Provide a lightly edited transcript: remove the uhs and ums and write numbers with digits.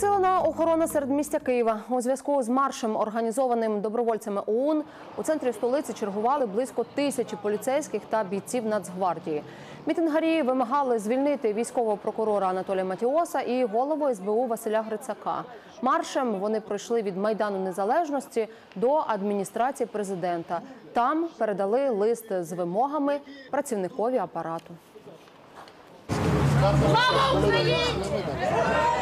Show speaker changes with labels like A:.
A: Посилена охорона середмістя Києва. У зв'язку з маршем, організованим добровольцями ОУН, у центрі столиці чергували близько 1000 поліцейських та бійців Нацгвардії. Мітингарі вимагали звільнити військового прокурора Анатолія Матіоса і голову СБУ Василя Грицака. Маршем вони пройшли від Майдану Незалежності до адміністрації президента. Там передали лист з вимогами працівникові апарату.
B: Слава Україні!